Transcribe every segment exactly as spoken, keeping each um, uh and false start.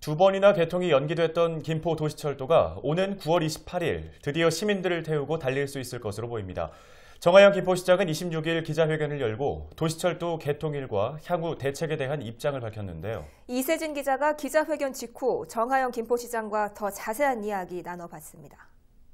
두 번이나 개통이 연기됐던 김포 도시철도가 오는 구월 이십팔일 드디어 시민들을 태우고 달릴 수 있을 것으로 보입니다. 정하영 김포시장은 이십육일 기자회견을 열고 도시철도 개통일과 향후 대책에 대한 입장을 밝혔는데요. 이세진 기자가 기자회견 직후 정하영 김포시장과 더 자세한 이야기 나눠봤습니다.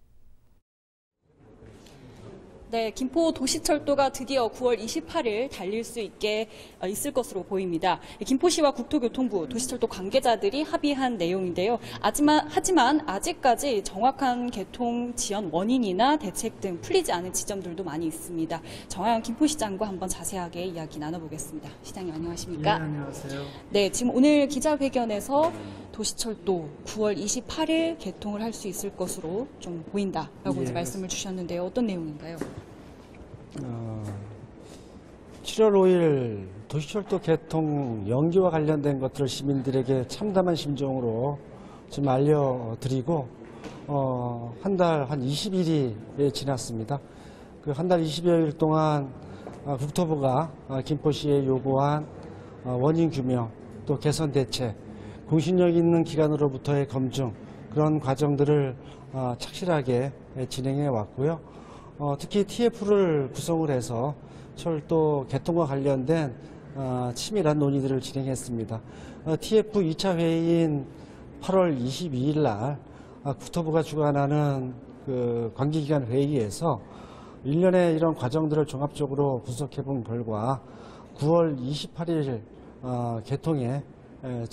네, 김포 도시철도가 드디어 구월 이십팔일 달릴 수 있게 있을 것으로 보입니다. 김포시와 국토교통부, 도시철도 관계자들이 합의한 내용인데요. 하지만, 하지만 아직까지 정확한 개통 지연 원인이나 대책 등 풀리지 않은 지점들도 많이 있습니다. 정하영 김포시장과 한번 자세하게 이야기 나눠보겠습니다. 시장님 안녕하십니까? 네, 안녕하세요. 네, 지금 오늘 기자회견에서 도시철도 구월 이십팔일 개통을 할 수 있을 것으로 좀 보인다라고 예. 이제 말씀을 주셨는데요. 어떤 내용인가요? 어, 칠월 오일 도시철도 개통 연기와 관련된 것들을 시민들에게 참담한 심정으로 지금 알려드리고 어, 한 달 한 이십일이 지났습니다. 그 한 달 이십여일 동안 어, 국토부가 어, 김포시에 요구한 어, 원인 규명 또 개선 대책 공신력 있는 기관으로부터의 검증 그런 과정들을 어, 착실하게 진행해 왔고요. 어, 특히 티에프를 구성을 해서 철도 개통과 관련된 어, 치밀한 논의들을 진행했습니다. 어, 티에프 이 차 회의인 팔월 이십이일 날 어, 국토부가 주관하는 그 관계기관 회의에서 일련의 이런 과정들을 종합적으로 분석해 본 결과 구월 이십팔일 어, 개통에 에,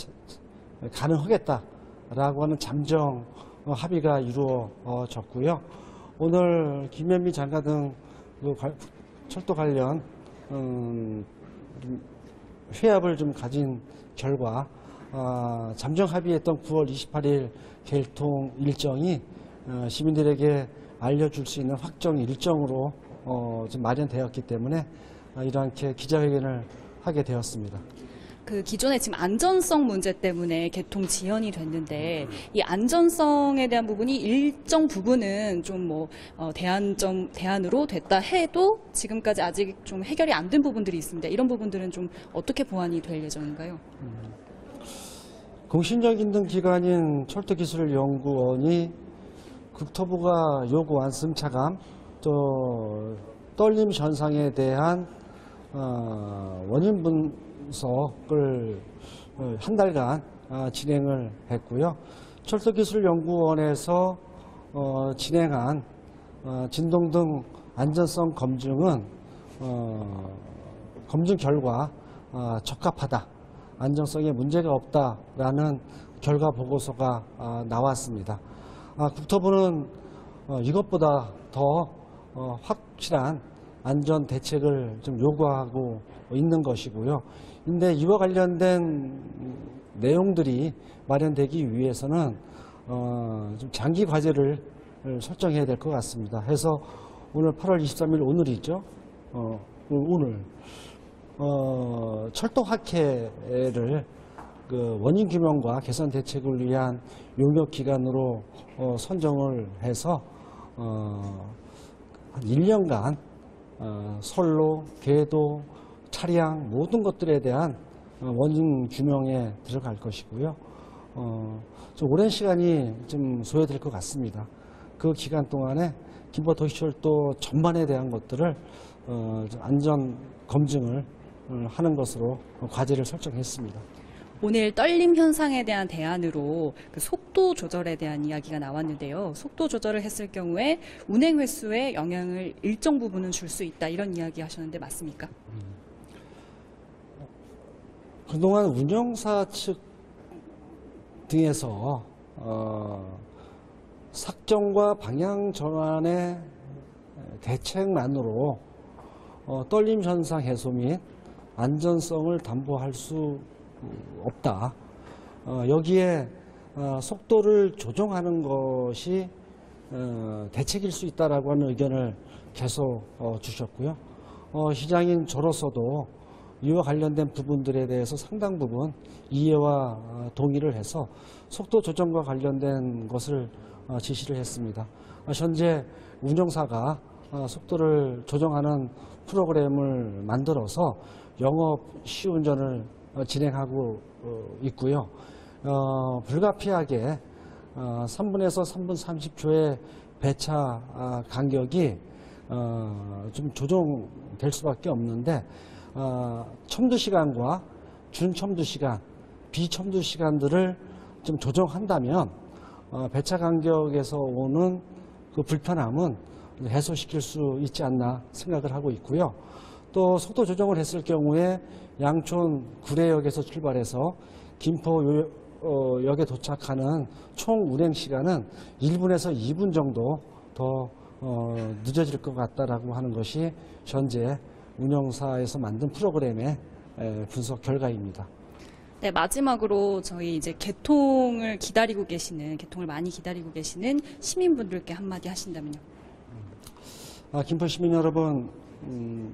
가능하겠다라고 하는 잠정 합의가 이루어졌고요. 오늘 김현미 장관 등 철도 관련 음, 회합을 좀 가진 결과 어, 잠정 합의했던 구월 이십팔일 개통 일정이 어, 시민들에게 알려줄 수 있는 확정 일정으로 어, 좀 마련되었기 때문에 어, 이렇게 기자회견을 하게 되었습니다. 그 기존에 지금 안전성 문제 때문에 개통 지연이 됐는데 이 안전성에 대한 부분이 일정 부분은 좀 뭐 어, 대안점 대안으로 됐다 해도 지금까지 아직 좀 해결이 안 된 부분들이 있습니다. 이런 부분들은 좀 어떻게 보완이 될 예정인가요? 음. 공신력 있는 기관인 철도기술연구원이 국토부가 요구한 승차감 또 떨림 현상에 대한 어, 원인 분 분석을 한 달간 진행을 했고요. 철도기술연구원에서 진행한 진동등 안전성 검증은 검증 결과 적합하다, 안정성에 문제가 없다라는 결과 보고서가 나왔습니다. 국토부는 이것보다 더 확실한 안전 대책을 좀 요구하고 있는 것이고요. 근데 이와 관련된 내용들이 마련되기 위해서는 어, 좀 장기 과제를 설정해야 될 것 같습니다. 해서 오늘 팔월 이십삼일 오늘이죠. 어, 오늘 어, 철도학회를 그 원인 규명과 개선 대책을 위한 용역 기관으로 어, 선정을 해서 어, 한 일 년간 어, 선로, 궤도, 차량 모든 것들에 대한 원인 규명에 들어갈 것이고요. 어, 좀 오랜 시간이 좀 소요될 것 같습니다. 그 기간 동안에 김포 도시철도 전반에 대한 것들을 어, 안전 검증을 하는 것으로 과제를 설정했습니다. 오늘 떨림 현상에 대한 대안으로 그 속도 조절에 대한 이야기가 나왔는데요. 속도 조절을 했을 경우에 운행 횟수에 영향을 일정 부분은 줄 수 있다 이런 이야기 하셨는데 맞습니까? 음. 그동안 운영사 측 등에서 어, 삭정과 방향 전환의 대책만으로 어, 떨림 현상 해소 및 안전성을 담보할 수 없다. 어, 여기에 어, 속도를 조정하는 것이 어, 대책일 수 있다라고 하는 의견을 계속 어, 주셨고요. 어, 시장인 저로서도 이와 관련된 부분들에 대해서 상당 부분 이해와 어, 동의를 해서 속도 조정과 관련된 것을 어, 지시를 했습니다. 어, 현재 운영사가 어, 속도를 조정하는 프로그램을 만들어서 영업 시운전을 어, 진행하고 어, 있고요. 어, 불가피하게 어, 삼 분에서 삼 분 삼십 초의 배차 아, 간격이 어, 좀 조정될 수밖에 없는데 어, 첨두 시간과 준첨두 시간, 비첨두 시간들을 좀 조정한다면 어, 배차 간격에서 오는 그 불편함은 해소시킬 수 있지 않나 생각을 하고 있고요. 또 속도 조정을 했을 경우에 양촌 구례역에서 출발해서 김포역에 도착하는 총 운행 시간은 일 분에서 이 분 정도 더 어, 늦어질 것 같다라고 하는 것이 현재 운영사에서 만든 프로그램의 에, 분석 결과입니다. 네, 마지막으로 저희 이제 개통을 기다리고 계시는, 개통을 많이 기다리고 계시는 시민분들께 한마디 하신다면요. 아, 김포 시민 여러분, 음,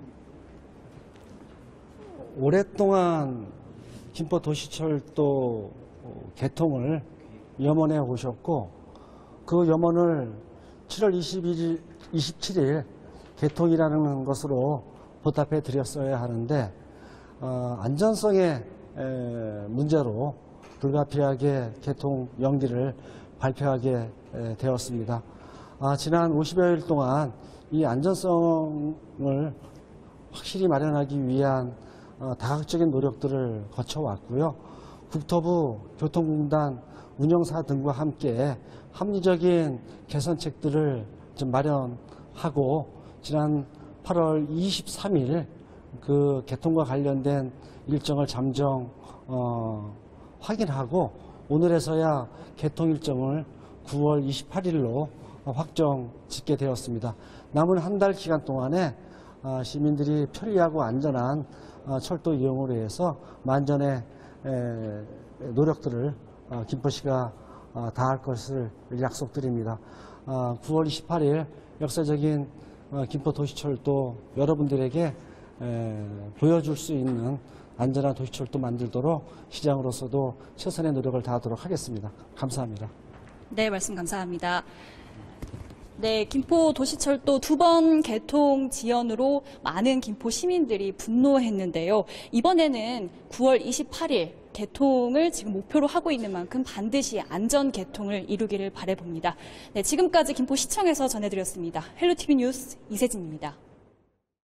오랫동안 김포 도시철도 개통을 염원해 오셨고 그 염원을 칠월 이십일, 이십칠일 개통이라는 것으로 보답해 드렸어야 하는데 어, 안전성의 에, 문제로 불가피하게 개통 연기를 발표하게 에, 되었습니다. 아, 지난 오십여 일 동안 이 안전성을 확실히 마련하기 위한 어, 다각적인 노력들을 거쳐왔고요. 국토부, 교통공단, 운영사 등과 함께 합리적인 개선책들을 좀 마련하고 지난 팔월 이십삼일 그 개통과 관련된 일정을 잠정 어, 확인하고 오늘에서야 개통 일정을 구월 이십팔일로 확정 짓게 되었습니다. 남은 한 달 기간 동안에 어, 시민들이 편리하고 안전한 어, 철도 이용을 위해서 만전의 에, 노력들을 어, 김포시가 어, 다할 것을 약속드립니다. 어, 구월 이십팔일 역사적인 어, 김포 도시철도 여러분들에게 에, 보여줄 수 있는 안전한 도시철도 만들도록 시장으로서도 최선의 노력을 다하도록 하겠습니다. 감사합니다. 네, 말씀 감사합니다. 네, 김포 도시철도 두 번 개통 지연으로 많은 김포 시민들이 분노했는데요. 이번에는 구월 이십팔일 개통을 지금 목표로 하고 있는 만큼 반드시 안전 개통을 이루기를 바라봅니다. 네, 지금까지 김포시청에서 전해드렸습니다. 헬로티비 뉴스 이세진입니다.